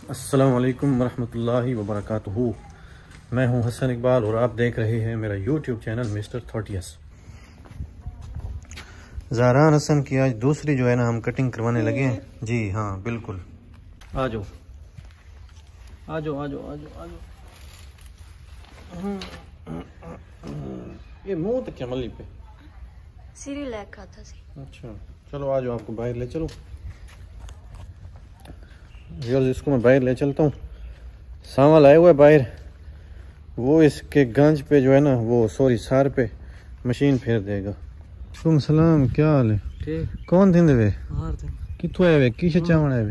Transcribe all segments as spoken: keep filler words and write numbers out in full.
अस्सलाम वालेकुम वरहमतुल्लाहि वबरकातुहू। मैं हूं हसन इकबाल और आप देख रहे हैं मेरा YouTube channel mister thirties. Zahran Hasan की आज दूसरी जो है ना हम कटिंग करवाने लगे हैं। जी हाँ बिल्कुल, आ जाओ आ जाओ आ जाओ आ जाओ आ जाओ। ये मुंह तक क्या मल्ली पे सीरी लैक का था सी। अच्छा चलो आ जाओ, आपको बाहर ले चलो। व्यूअर्स इसको मैं बाहर ले चलता हूँ। सांवल आया हुआ है बाहर, वो इसके गंज पे जो है ना वो सॉरी सार पे मशीन फेर देगा। तुम सलाम, क्या हाल है? ठीक। कौन थे वे? कितों आए वे? किसे चावण आए वे?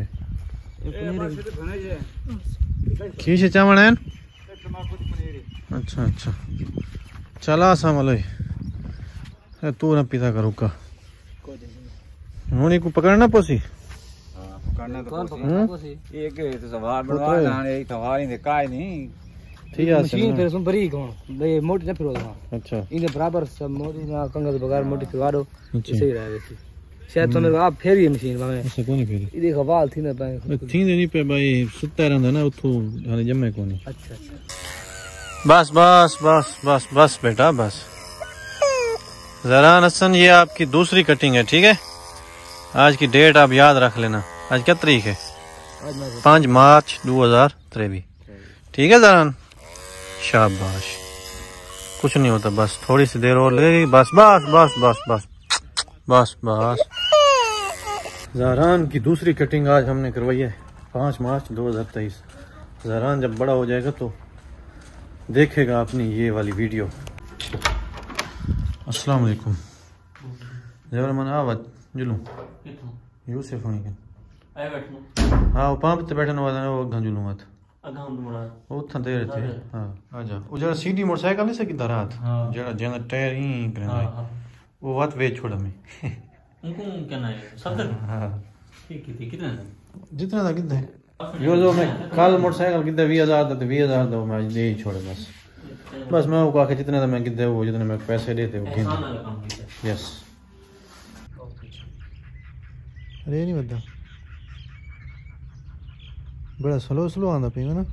किसे चावण आए? अच्छा अच्छा चला सांवल है तू ना पिता करू का होनी को पकड़ना पोसी करना तो एक तो सवाल बनवा ना, एक सवाल ही का नहीं ठीक है। मशीन फिर सुन बरी कौन भाई मोटी ना फिर अच्छा इने बराबर सब मोटी ना कंगल बगार मोटी फिरवा दो सही रहे वैसे शायद तुमने आप फेरी है मशीन में ऐसे कोनी फेरी ये देखो वाल थी ना पाए थी नहीं पे भाई सुत्ता रहंदा ना उठो हाने जम्मे कोनी। अच्छा अच्छा बस बस बस बस बस बेटा बस। ज़हरान हसन ये आपकी दूसरी कटिंग है, ठीक है। आज की डेट आप याद रख लेना। आज क्या तारीख है? पाँच मार्च दो हजार तेईस, ठीक है ज़हरान। शाबाश, कुछ नहीं होता, बस थोड़ी सी देर और लगेगी। बस बस बस बस बस बस बस। ज़हरान की दूसरी कटिंग आज हमने करवाई है पाँच मार्च दो हजार तेईस। ज़हरान जब बड़ा हो जाएगा तो देखेगा अपनी ये वाली वीडियो। अस्सलाम वालेकुम। जबर मन आवत जुलूं यूसुफ होनी के आए बैठो। हाँ वो पंप ते बैठन वाला वो अगा जुलूं मत अगा हम तुम्हारा वो था देर थे। हाँ आ जा वो जरा सीधी मोटरसाइकिल नहीं सकी दरात जरा जरा टायर ही करना वो बात वे छोड़ में उनको क्या ना है सत्तर। हाँ ठीक है कितना है? जितना था कितना यो जो मैं कल मोटरसाइकिल कितना बीस हजार था बीस हजार दो मैं आज दे ही छोड़े बस बस मैं वो कहा जितने था मैं कितने वो जितने मैं पैसे देते वो गिन। यस अरे नहीं बता बड़ा स्लो स्लो आंदा पे ना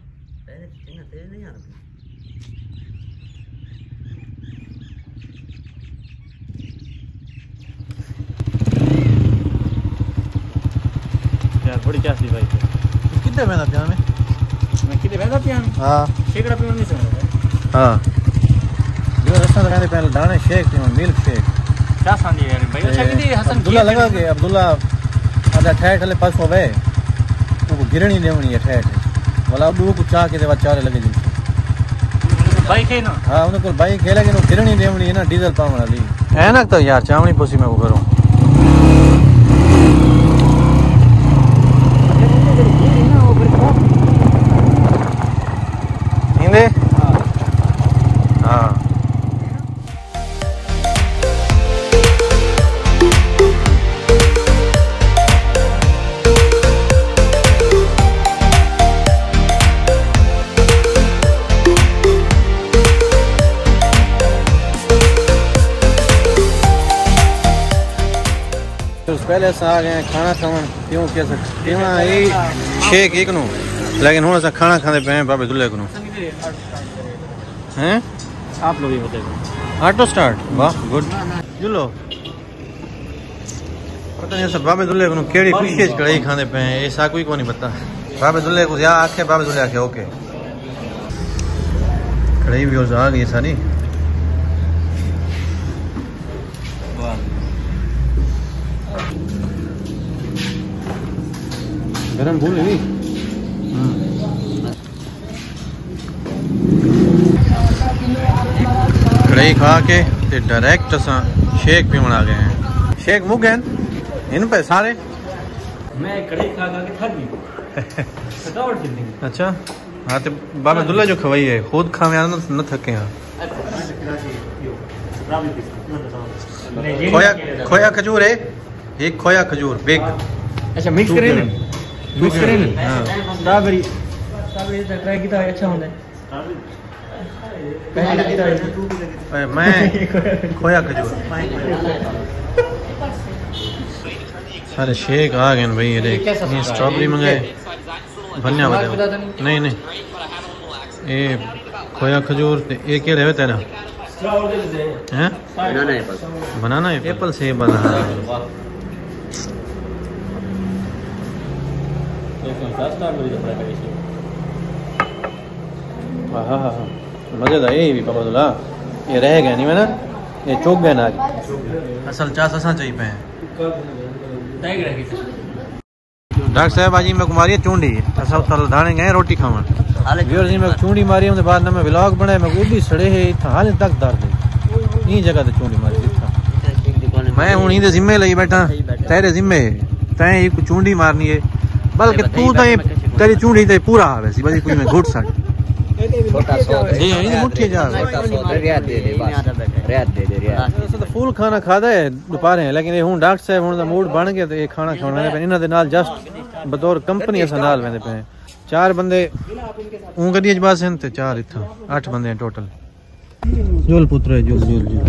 यार बड़ी क्या सी भाई कितने बहना पिया में मैं कितने बैठा पिया? हाँ शेकड़ा पिया नहीं सकता। हाँ जो रास्ता लगाने पहले दाने शेक पिया मिल्क शेक क्या सांदी यार भाई अच्छा कि हसन अब्दुल्ला लगा के अब्दुल्ला आधा ठहर ठले पास हो गए वो गिरनी देवनी है ठहर वाला अब वो चाह के देवा चारे लगे जी बाइक है ना। हाँ उन्हें कोई बाइक है लेकिन वो गिरनी देवनी है ना डीजल पाम वाली है ना। तो यार चावनी पोसी में वो करूँ हिंदे हाँ पहले से आ गए खाना खावन क्यों कह सकते शेख एक नो लेकिन हूँ खाना खाते पे हैं बाबे दुल्हे को हैं। आप लोग ही बताइए। ऑटो स्टार्ट वाह गुड जुलो पता नहीं सब बाबे दुल्हे को केड़ी खुशी कढ़ाई खाने पे हैं ऐसा कोई को नहीं पता। बाबे दुल्हे को या आखे बाबे दुल्हे आखे ओके कढ़ाई भी आ गई सारी गरम भूल नहीं कढ़ाई खा के ते डायरेक्ट असा शेक पीवन आ गए हैं। शेक मुक हैं इन पे सारे मैं कढ़ाई खा खा के थक गई थकावट थी नहीं। अच्छा हाँ तो बाबा दुल्ला जो खवाई है खुद खावे आना न थके हाँ। खोया खोया खजूर है एक खोया खजूर बिग। अच्छा मिक्स करें ना मिक्स करें ना। हाँ स्ट्रॉबेरी स्ट्रॉबेरी ट्राई किया है अच्छा होता है पहले मैं खोया खजूर सारे शेक आ गए भाई। ये देख स्ट्रॉबेरी मंगाए भन्या बताओ नहीं नहीं ये खोया खजूर ये क्या रहे तेरा हैं बनाना है एप्पल से बना है हाँ हाँ मज़ेदार ये भी पबदुल्ला ये रह गया नहीं मैं ना ये चौक गया ना असल चास असा चाहिए पे डॉक्टर साहब आज मैं कुमारी चूंडी असा उतर दाने गए रोटी खावन व्यूअर्स जी मैं चूंडी मारी उनके बाद ना मैं व्लॉग बनाया मैं वो भी सड़े है इतना हाल तक दर्द है ई जगह ते चूंडी मारी इतना मैं हुन इंदे जिम्मे लई बैठा तेरे जिम्मे तैं एक चूंडी मारनी है बल्कि तू तो तेरी चूंडी ते पूरा आवे सी बस कोई मैं घुट सक छोटा सौ जी ये मुट्ठी जा रियाद दे दे बस रियाद दे दे रियाद ऐसे तो फुल खाना खादा है दोपहर है लेकिन हुन डॉक्टर साहब हुन दा मूड बन गया तो ये खाना खाने पे इना दे नाल जस्ट बतौर कंपनी असा नाल वेंदे पे चार बंदे ऊं गड्डी च बस हैं ते चार इथा आठ बंदे हैं टोटल जोल पुत्र जोल जोल जोल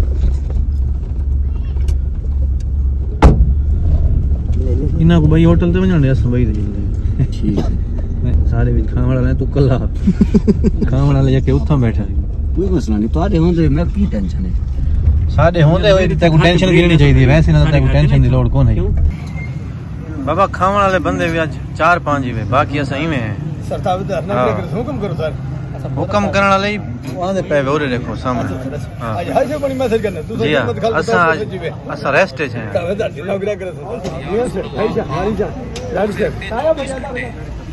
इना को भाई होटल ते वणने अस भाई दे ठीक सारे विच खाण वाला तू कल्ला खाण वाला जाके उठा बैठा कोई मसला नहीं तोड़े होंदे मैं की टेंशन है साडे होंदे ओए ते को टेंशन लेनी चाहिए वैसे ना ते को टेंशन दी लोड कोन है बाबा खाण वाले बंदे भी आज चार पांच ही वे बाकी असा ही में है सरदार धरना करे हुक्म करो सर हुक्म करने वाले आंदे पे ओरे देखो सामने हां आज से बड़ी मैसेज करना दूसरी मत खाल असा असा रेस्ट है सरदार जी नौकरी करे ऐसा हारी जा राज से आया बजा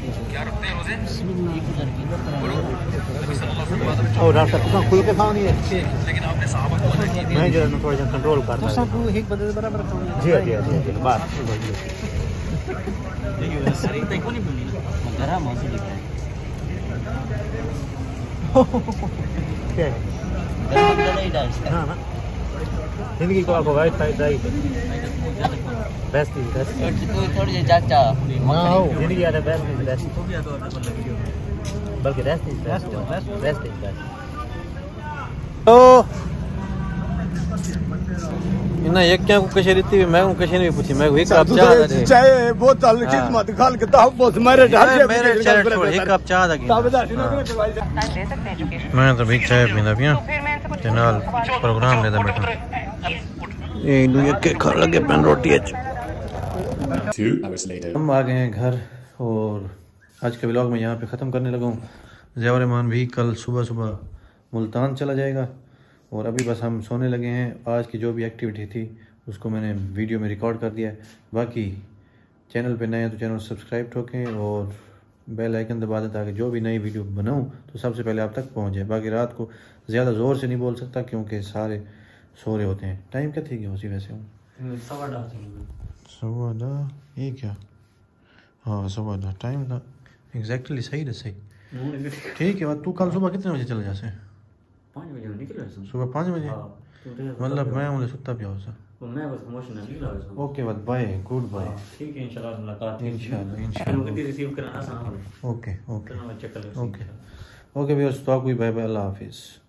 और रास्ता तो खुल के खाओ नहीं है लेकिन आपने साहब मैं जो थोड़ा सा कंट्रोल करना है सब एक बंदे बराबर जी जी जी बात देखिए सही तक को नहीं बोली जरा मौसी दिख रहा है क्या गरम ज्यादा ही डाल हां ना जिंदगी को आपको वाइट फाइट चाहिए बेस्ट इज बेस्ट कोई थोड़ी चाचा हां जिंदगी यार बेस्ट इज बेस्ट हो गया तो बल्कि best is best best is best तो इना एक क्या को कशे रीति मैं को कशे नहीं पूछी मैं एक कप चाह दे चाय बोतल किस्मत खाल के ताब बहुत मेरे ढाल से मेरे चैट छोड़ एक कप चाह दा मैं तो भी चाय पींदा पिया ते नाल प्रोग्राम लेदा बैठा ए दुनिया के खा लगे पेन रोटी अच हम आ गए हैं घर और आज के व्लॉग में यहाँ पे ख़त्म करने लगा हूँ ज़िया रहमान भी कल सुबह सुबह मुल्तान चला जाएगा और अभी बस हम सोने लगे हैं आज की जो भी एक्टिविटी थी उसको मैंने वीडियो में रिकॉर्ड कर दिया है बाकी चैनल पे नए हैं तो चैनल सब्सक्राइब ठोकें और बेल आइकन दबा दें ताकि जो भी नई वीडियो बनाऊँ तो सबसे पहले आप तक पहुँच जाए बाकी रात को ज़्यादा ज़ोर से नहीं बोल सकता क्योंकि सारे सो रहे होते हैं टाइम क्या थी उसी वैसे हूँ सवा दा ये क्या हाँ सवा दा टाइम था एग्जैक्टली सही सही ठीक है तू कल सुबह कितने बजे चला जा से पाँच बजे निकला सुबह पाँच बजे मतलब मैं मुझे सुता पिया हो सर मैं बस प्रमोशन निकला ओके बस बाय गुड बाय ठीक है इंशाल्लाह मुलाकात इंशाल्लाह इंशाल्लाह रिसीव करना आसान ओके ओके चेक कर ओके ओके व्यूअर्स तो कोई बाय बाय अल्लाह हाफिज़।